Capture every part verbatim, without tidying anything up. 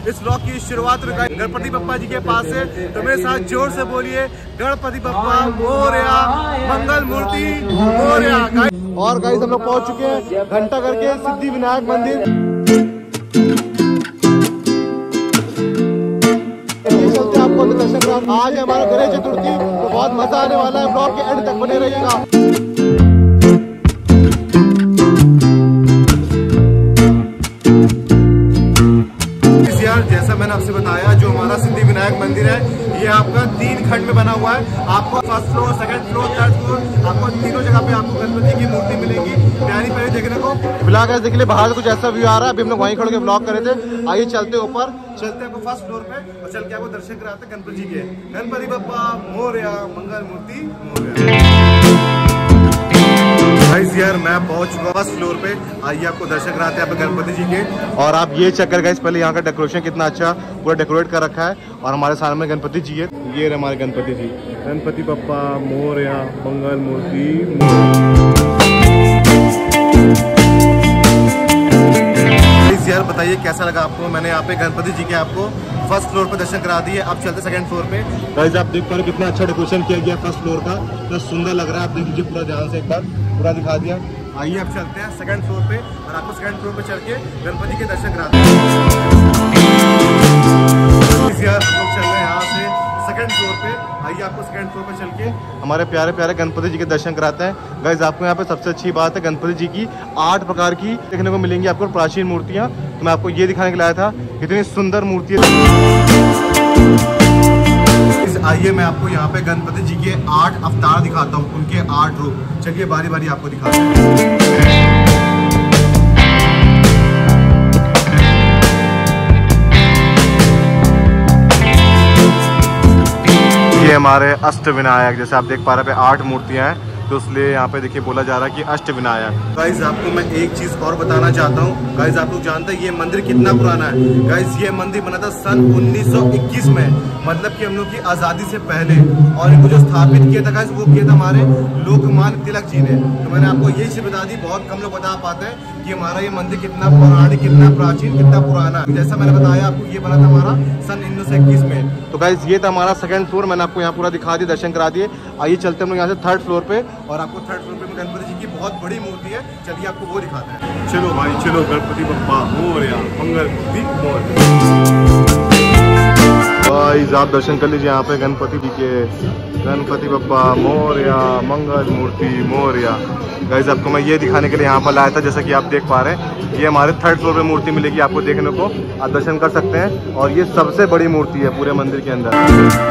इस व्लॉग की शुरुआत गणपति बप्पा जी के पास से। तो मेरे साथ जोर से बोलिए गणपति बप्पा मोरया, मंगल मूर्ति मोरया। और गाइस हम लोग पहुंच चुके हैं घंटा घर के सिद्धि विनायक मंदिर। चलते आपको दर्शन करा। आज हमारा गणेश चतुर्थी, तो बहुत मजा आने वाला है। ब्लॉग के एंड तक बने रहिएगा। जैसा मैंने आपसे बताया, जो हमारा सिद्धि विनायक मंदिर है ये आपका तीन खंड में बना हुआ है। आपको first floor, second floor, third floor, आपको तीनों जगह पे आपको गणपति की मूर्ति मिलेगी प्यारी प्यारी देखने को। ब्लॉग ऐसे देखिए, बाहर से कुछ ऐसा व्यू आ रहा है। अभी हम लोग वहीं खड़े के ब्लॉग करे थे। आइए चलते ऊपर, चलते आपको फर्स्ट फ्लोर पे और चल के आपको दर्शन कराते हैं गणपति जी के। गणपति बप्पा मोरया, मंगल मूर्ति मोरया। गाइस यार मैं पहुंच चुका फर्स्ट फ्लोर पे। आइए आपको दर्शन कराते हैं गणपति जी के। और आप ये चेक कर गाइस, पहले यहाँ का डेकोरेशन कितना अच्छा पूरा डेकोरेट कर रखा है। और हमारे सामने गणपति जी है। ये रहे हमारे गणपति जी, गणपति बप्पा मोरया, मंगल मूर्ति मोरया। यार बताइए कैसा लगा आपको। मैंने यहाँ पे गणपति जी के आपको फर्स्ट फ्लोर पे दर्शन करा दिए। अब चलते सेकंड फ्लोर पे। गाइस आप देख पा रहे कितना अच्छा डेकोरेशन किया गया फर्स्ट फ्लोर का, कितना सुंदर लग रहा है। आप देख लीजिए पूरा ध्यान से, एक बार पूरा दिखा दिया। आइए अब चलते हैं सेकंड फ्लोर पे और आपको सेकंड फ्लोर पे चल के गणपति के दर्शन कराते हैं। यार हम लोग चल रहे हैं यहाँ से सेकंड फ्लोर पे। आइए आपको सेकंड फ्लोर पे चल के हमारे प्यारे प्यारे गणपति जी के दर्शन कराते हैं। गाइस आपको यहाँ पे सबसे अच्छी बात है, गणपति जी की आठ प्रकार की देखने को मिलेंगी आपको प्राचीन मूर्तियाँ। तो मैं आपको ये दिखाने के लाया था, कितनी सुंदर मूर्ति है। आइए मैं आपको यहाँ पे गणपति जी के आठ अवतार दिखाता हूँ, उनके आठ रूप। चलिए बारी बारी आपको दिखाते हैं। ये हमारे अष्ट विनायक, जैसे आप देख पा रहे हैं आठ मूर्तियां हैं, तो इसलिए यहाँ पे देखिए बोला जा रहा है कि अष्ट विनायक। गाइस आपको मैं एक चीज और बताना चाहता हूँ। गाइस आप लोग जानते हैं ये मंदिर कितना पुराना है। गाइस ये मंदिर बना था सन उन्नीस सौ इक्कीस में, मतलब कि हम लोग की आजादी से पहले। और इनको जो स्थापित किया था गाइस, वो किया था हमारे लोकमान्य तिलक जी ने। तो मैंने आपको यही चीज बता दी। बहुत कम लोग बता पाते हैं कि हमारा ये मंदिर कितना पौराणिक, कितना प्राचीन, कितना पुराना। जैसा मैंने बताया आपको, ये बना था हमारा सन उन्नीस सौ इक्कीस में। तो गाइस ये था हमारा सेकंड फ्लोर। मैंने आपको यहाँ पूरा दिखा दिया, दर्शन करा दिए। आइए चलते हम लोग यहाँ से थर्ड फ्लोर पे। और आपको थर्ड फ्लोर पे गणपति जी की बहुत बड़ी मूर्ति है। चलिए आपको वो दिखाते हैं। चलो भाई चलो, गणपति बप्पा मोरया, मंगल मूर्ति मोरया। गाइस आप दर्शन कर लीजिए यहाँ पे गणपति जी के। गणपति बप्पा मोरया, मंगल मूर्ति मोरया। गाइस आपको मैं ये दिखाने के लिए यहाँ पर लाया था, जैसा कि आप देख पा रहे हैं ये हमारे थर्ड फ्लोर पे मूर्ति मिलेगी आपको देखने को। आप दर्शन कर सकते हैं। और ये सबसे बड़ी मूर्ति है पूरे मंदिर के अंदर।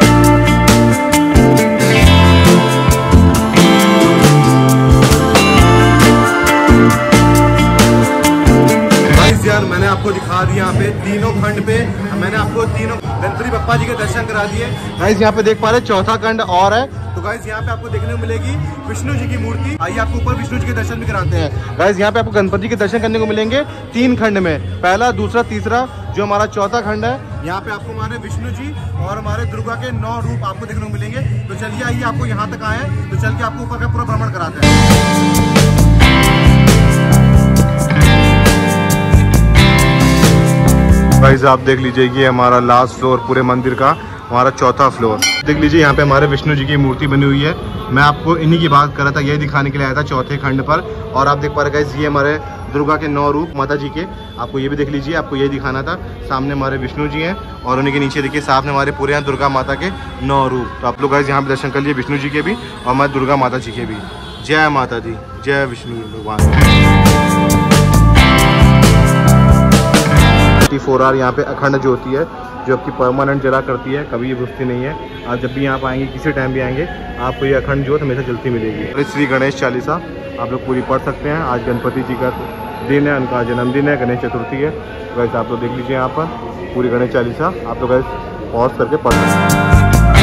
यार मैंने आपको दिखा दिया यहाँ पे तीनों खंड पे। मैंने आपको तीनों गणपति बप्पा जी के दर्शन करा दिए। गाइस यहाँ पे देख पा रहे हैं चौथा खंड और है। तो गाइस यहाँ पे आपको देखने को मिलेगी विष्णु जी की मूर्ति। आइए आपको ऊपर विष्णु जी के दर्शन भी कराते हैं। गाइस यहाँ पे आपको गणपति के दर्शन करने को मिलेंगे तीन खंड में, पहला, दूसरा, तीसरा। जो हमारा चौथा खंड है, यहाँ पे आपको हमारे विष्णु जी और हमारे दुर्गा के नौ रूप आपको देखने को मिलेंगे। तो चलिए आइए आपको यहाँ तक आए, तो चल के आपको ऊपर का पूरा भ्रमण कराते हैं। गाइस आप देख लीजिए, ये हमारा लास्ट फ्लोर पूरे मंदिर का, हमारा चौथा फ्लोर। देख लीजिए यहाँ पे हमारे विष्णु जी की मूर्ति बनी हुई है। मैं आपको इन्हीं की बात कर रहा था, यही दिखाने के लिए आया था चौथे खंड पर। और आप देख पा रहे गाइस ये हमारे दुर्गा के नौ रूप माता जी के। आपको ये भी देख लीजिए, आपको यही दिखाना था। सामने हमारे विष्णु जी हैं और उन्हीं के नीचे देखिए सामने हमारे पूरे यहाँ दुर्गा माता के नौ रूप। तो आप लोग गाइस यहाँ पे दर्शन कर लीजिए विष्णु जी के भी और हमारे दुर्गा माता जी के भी। जय माता दी, जय विष्णु भगवान। फोर आर यहाँ पे अखंड ज्योति है, जो आपकी परमानेंट जला करती है, कभी ये बुझती नहीं है। आप जब भी यहाँ पे आएंगे, किसी टाइम भी आएंगे, आपको ये अखंड ज्योत हमेशा जलती मिलेगी। श्री गणेश चालीसा आप लोग पूरी पढ़ सकते हैं। आज गणपति जी का दिन है, उनका जन्मदिन है, गणेश चतुर्थी है। वैसे आप लोग देख लीजिए यहाँ पर पूरी गणेश चालीसा आप लोग पॉज करके पढ़ सकते हैं।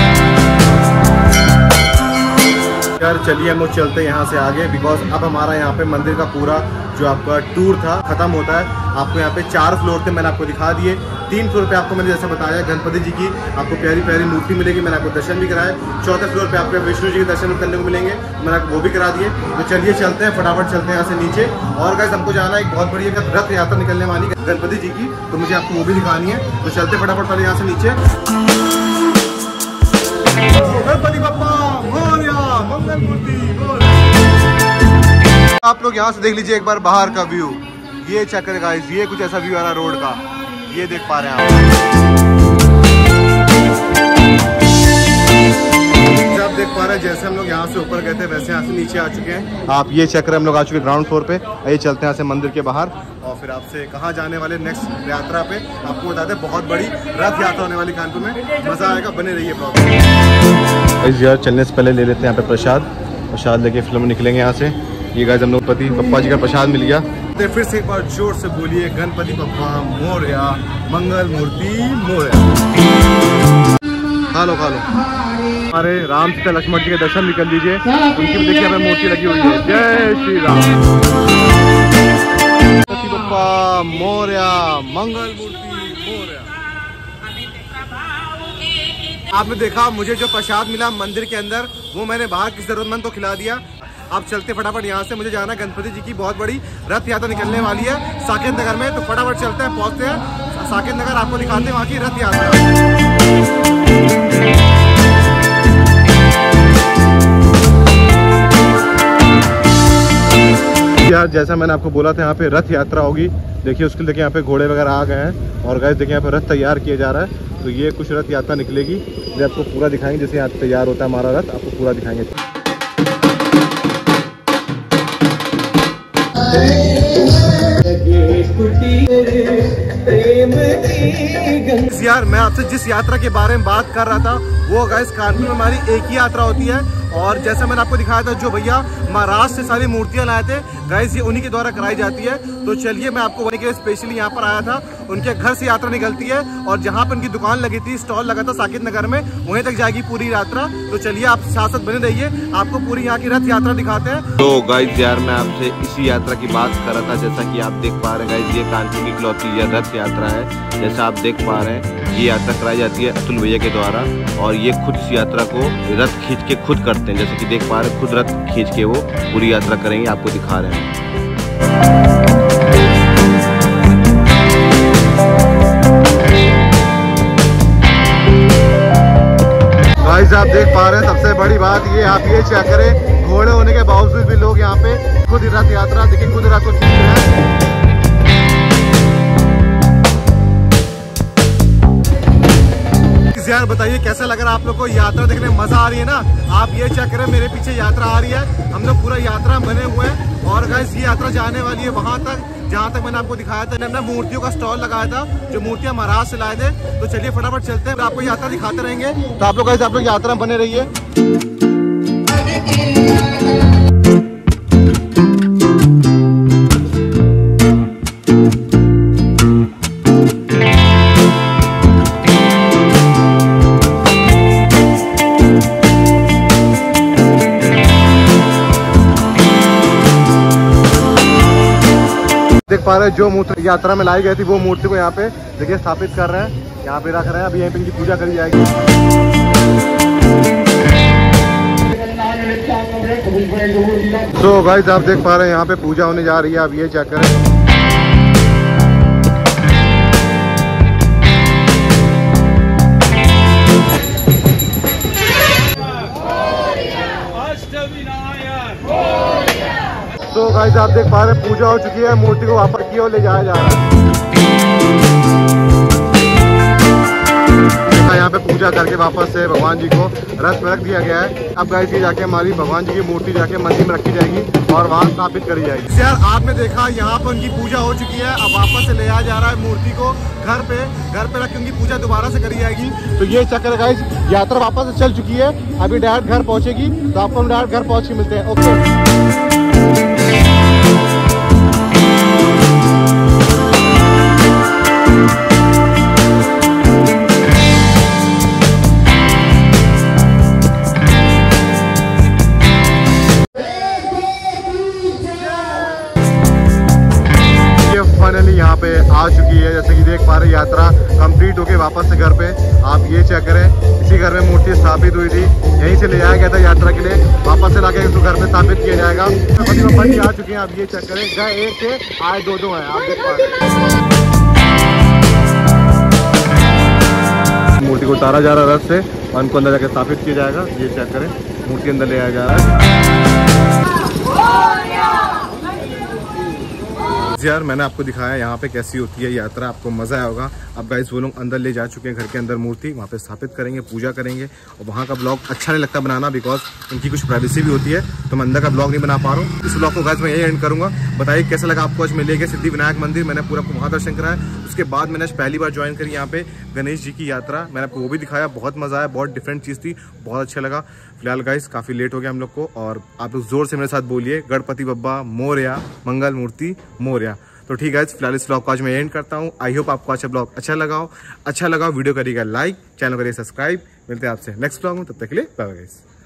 यार चलिए हम लोग चलते हैं यहाँ से आगे, बिकॉज अब हमारा यहाँ पे मंदिर का पूरा जो आपका टूर था खत्म होता है। आपको यहाँ पे चार फ्लोर थे, मैंने आपको दिखा दिए। तीन फ्लोर पे आपको मैंने जैसा बताया गणपति जी की आपको प्यारी प्यारी मूर्ति मिलेगी, मैंने आपको दर्शन भी कराया। चौथे फ्लोर पे आपको विष्णु जी के दर्शन करने को मिलेंगे, मैंने आपको वो भी करा दिए। तो चलिए चलते हैं, फटाफट चलते हैं यहाँ से नीचे। और गाइस हमको जाना है एक बहुत बड़ी रथ यात्रा निकलने वाली गणपति जी की, तो मुझे आपको वो भी दिखानी है। तो चलते फटाफट पहले यहाँ से नीचे। गणपति बप्पा मोरया, मंगल मूर्ति मोरया। आप लोग यहाँ से देख लीजिए एक बार बाहर का व्यू, ये चेक करें गाइस, ये कुछ ऐसा व्यू आ रहा है रोड का, ये देख पा रहे हैं आप। आप देख पा रहे हैं जैसे हम लोग यहाँ से ऊपर गए थे वैसे यहाँ से नीचे आ चुके हैं आप। ये चेक करें हम लोग आ चुके हैं ग्राउंड फ्लोर पे। आइए चलते हैं यहाँ से मंदिर के बाहर और फिर आपसे कहाँ जाने वाले नेक्स्ट यात्रा पे आपको बताते हैं। बहुत बड़ी रथ यात्रा होने वाली कानपुर में, मजा आएगा, बने रहिए ब्लॉग में। यार चलने से पहले ले लेते हैं यहाँ पे प्रसाद, प्रसाद लेके फिल्म निकलेंगे यहाँ से। ये गाइस हम लोग गणपति बप्पा जी का प्रसाद मिल गया। तो फिर से एक बार जोर से बोलिए गणपति बप्पा मोरया, मंगल मूर्ति मोरया। खा लो खा लो। हमारे राम सीता लक्ष्मण जी के दर्शन भी कर लीजिए, उनकी भी देखिए हमें मूर्ति लगी हुई है। जय श्री राम। गणपति बप्पा मोरया, मंगल मूर्ति मोरया। आपने देखा मुझे जो प्रसाद मिला मंदिर के अंदर वो मैंने बाहर किसी जरूरतमंद को खिला दिया। आप चलते फटाफट यहाँ से, मुझे जाना गणपति जी की बहुत बड़ी रथ यात्रा निकलने वाली है साकेत नगर में। तो फटाफट चलते हैं, पहुँचते हैं साकेत नगर, आपको दिखाते हैं वहाँ की रथ यात्रा। यार जैसा मैंने आपको बोला था यहाँ पे रथ यात्रा होगी। देखिए उसके लिए देखिए यहाँ पे घोड़े वगैरह आ गए हैं और गाइस देखिए यहाँ पे रथ तैयार किया जा रहा है। तो ये कुछ रथ यात्रा निकलेगी, ये आपको पूरा दिखाएंगे जैसे यहाँ तैयार होता है हमारा रथ, आपको पूरा दिखाएंगे। यार मैं आपसे जिस यात्रा के बारे में बात कर रहा था वो गाइस कानपुर में हमारी एक ही यात्रा होती है। और जैसा मैंने आपको दिखाया था जो भैया महाराष्ट्र से सारी मूर्तियां लाए थे गाइस, ये उन्हीं के द्वारा कराई जाती है। तो चलिए मैं आपको वहीं के लिए स्पेशली यहाँ पर आया था, उनके घर से यात्रा निकलती है और जहाँ पर उनकी दुकान लगी थी, स्टॉल लगा था साकेत नगर में, वहीं तक जाएगी पूरी यात्रा। तो चलिए आप साथ साथ बने रहिए, आपको पूरी यहाँ की रथ यात्रा दिखाते हैं। तो गाइस यार मैं आपसे इसी यात्रा की बात कर रहा था, जैसा कि आप देख पा रहे हैं गाइस ये कानपुर की इकलौती यह रथ यात्रा है। जैसा आप देख पा रहे हैं ये यात्रा कराई जाती है अतुल भैया के द्वारा और ये खुद इस यात्रा को रथ खींच के खुद करते हैं। जैसे कि देख पा रहे हैं खुद रथ खींच के वो पूरी यात्रा करेंगे, आपको दिखा रहे हैं। गाइस आप देख पा रहे हैं सबसे बड़ी बात ये, आप ये चेक करें घोड़े होने के बावजूद भी लोग यहाँ पे खुद रथ यात्रा देखिए खुद रथ को खींच रहे हैं। यार बताइए कैसा लग रहा है आप लोग को यात्रा देखने में, मजा आ रही है ना? आप ये चेक करें मेरे पीछे यात्रा आ रही है, हम लोग पूरा यात्रा बने हुए हैं और गाइस ये यात्रा जाने वाली है वहां तक जहां तक मैंने आपको दिखाया था। हमने मूर्तियों का स्टॉल लगाया था जो मूर्तियां महाराष्ट्र से लाए थे। तो चलिए फटाफट चलते हैं, आपको यात्रा दिखाते रहेंगे। तो आप लोग गाइस आप लोग यात्रा में बने रहिए। देख पा रहे हैं जो मूर्ति यात्रा में लाई गई थी वो मूर्ति को यहाँ पे देखिए स्थापित कर रहे हैं, यहाँ पे रख रहे हैं। अभी यहीं पे इनकी पूजा करी जाएगी। तो गाइस आप देख पा रहे हैं यहाँ पे पूजा होने जा रही है, आप ये चेक करें। तो गाइस आप देख पा रहे हैं पूजा हो चुकी है, मूर्ति को वापस की ओर ले जाया जा रहा है। देखा यहाँ पे पूजा करके वापस से भगवान जी को रथ में रख दिया गया है। अब गाइस ये जाके हमारी भगवान जी की मूर्ति जाके मंदिर में रखी जाएगी और वहाँ स्थापित करी जाएगी। यार आपने देखा यहाँ पर उनकी पूजा हो चुकी है, अब वापस से ले आया जा रहा है मूर्ति को घर पे घर पे रख के उनकी पूजा दोबारा से करी जाएगी। तो ये चक्कर गाइस यात्रा वापस से चल चुकी है, अभी डायरेक्ट घर पहुंचेगी। तो आपको हम डायरेक्ट घर पहुंच के मिलते हैं। ओके फाइनली यहाँ पे आ चुकी है। जैसे कि देख पा रहे यात्रा कंप्लीट होके वापस से घर पे आप ये चेक करें, इसी घर में मूर्ति स्थापित हुई थी, यहीं से ले आया गया था यात्रा के लिए, वापस से लाके इसको घर पे स्थापित किया जाएगा। गणपति बप्पा जी आ चुके हैं, आप ये चेक करें, गए एक थे आए दो दो हैं, आप देख पा रहे हैं। मूर्ति को उतारा जा रहा है रथ से और उनको अंदर जाके स्थापित किया जाएगा। ये चेक करें, मूर्ति अंदर ले आया जा रहा है। यार मैंने आपको दिखाया यहाँ पे कैसी होती है यात्रा, आपको मजा आया होगा। अब गाइस वो लोग अंदर ले जा चुके हैं घर के अंदर मूर्ति, वहाँ पे स्थापित करेंगे, पूजा करेंगे। और वहाँ का ब्लॉग अच्छा नहीं लगता बनाना, बिकॉज उनकी कुछ प्राइवेसी भी होती है, तो मैं अंदर का ब्लॉग नहीं बना पा रहा हूँ। इस ब्लॉग को गाइस मैं यही एंड करूँगा। बताइए कैसा लगा आपको। आज मिलेगा सिद्धि विनायक मंदिर, मैंने पूरा आपको वहाँ दर्शन कराया। उसके बाद मैंने आज पहली बार ज्वाइन करी यहाँ पे गणेश जी की यात्रा, मैंने आपको वो भी दिखाया, बहुत मजा आया, बहुत डिफरेंट चीज़ थी, बहुत अच्छा लगा। फिलहाल गाइस काफ़ी लेट हो गया हम लोग को, और आप लोग जोर से मेरे साथ बोलिए गणपति बप्पा मोरया, मंगल मूर्ति मोरया। तो ठीक है, फिलहाल इस ब्लॉग को आज मैं एंड करता हूँ। आई होप आपको अच्छा ब्लॉग अच्छा लगा हो। अच्छा लगा वीडियो करिएगा लाइक, चैनल करिए सब्सक्राइब। मिलते हैं आपसे नेक्स्ट ब्लॉग में, तब तक के लिए बाय बाय गाइस।